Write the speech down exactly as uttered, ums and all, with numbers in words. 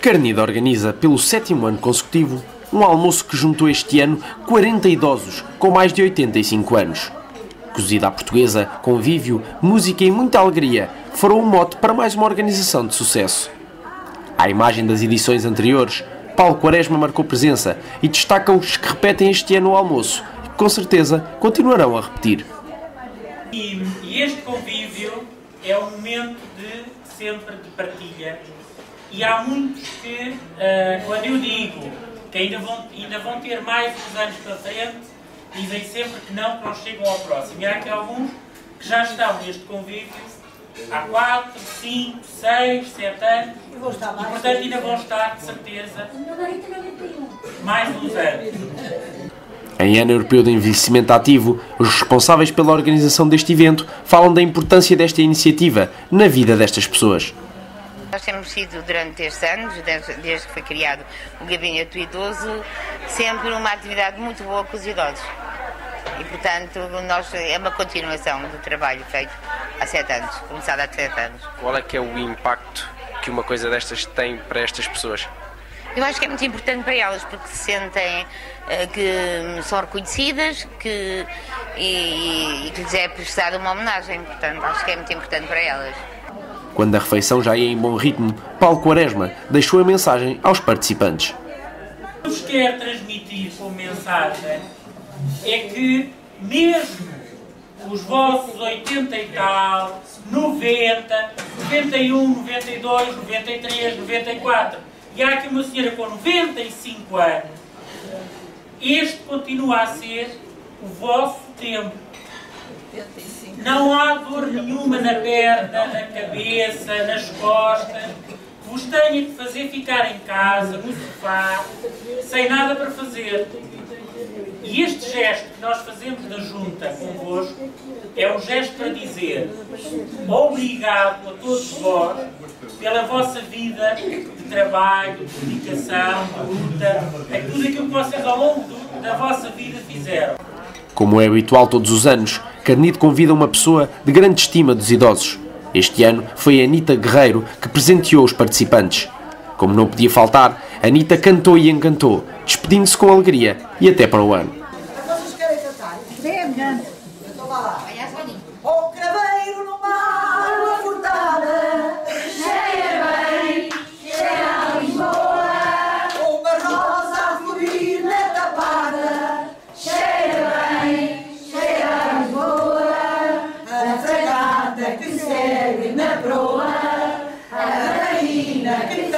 Carnide organiza, pelo sétimo ano consecutivo, um almoço que juntou este ano quarenta idosos com mais de oitenta e cinco anos. Cozida à portuguesa, convívio, música e muita alegria foram um mote para mais uma organização de sucesso. À imagem das edições anteriores, Paulo Quaresma marcou presença e destaca os que repetem este ano o almoço e que, com certeza, continuarão a repetir. E, e este convívio é um momento de sempre de partilha. E há muitos que, uh, quando eu digo que ainda vão, ainda vão ter mais uns anos pela frente, dizem sempre que não, que não chegam ao próximo. E há aqui alguns que já estão neste convívio há quatro, cinco, seis, sete anos e, portanto, ainda vão estar, de certeza, mais uns anos. Em Ano Europeu de Envelhecimento Ativo, os responsáveis pela organização deste evento falam da importância desta iniciativa na vida destas pessoas. Nós temos sido, durante estes anos, desde que foi criado o Gabinete do Idoso, sempre uma atividade muito boa com os idosos. E, portanto, nós, é uma continuação do trabalho feito há sete anos, começado há sete anos. Qual é que é o impacto que uma coisa destas tem para estas pessoas? Eu acho que é muito importante para elas, porque se sentem uh, que são reconhecidas que, e, e que lhes é prestada uma homenagem. Portanto, acho que é muito importante para elas. Quando a refeição já ia em bom ritmo, Paulo Quaresma deixou a mensagem aos participantes. O que vos quero transmitir como mensagem é que mesmo os vossos oitenta e tal, noventa, noventa e um, noventa e dois, noventa e três, noventa e quatro, e há aqui uma senhora com noventa e cinco anos, este continua a ser o vosso tempo. Não há dor nenhuma na perna, na cabeça, nas costas, que vos tenha que fazer ficar em casa, no sofá, sem nada para fazer. E este gesto que nós fazemos na junta convosco é um gesto para dizer obrigado a todos vós pela vossa vida de trabalho, de dedicação, de luta, é tudo aquilo que vocês ao longo do, da vossa vida fizeram. Como é habitual todos os anos, Carnide convida uma pessoa de grande estima dos idosos. Este ano foi a Anita Guerreiro que presenteou os participantes. Como não podia faltar, Anita cantou e encantou, despedindo-se com alegria e até para o ano. Vocês querem cantar? Sim, então vá lá. O craveiro no mar, uma furtada, cheia bem, cheia a Lisboa. Uma rosa a florir na tapada, cheia bem, cheia a Lisboa. A fragata que segue na proa, a rainha que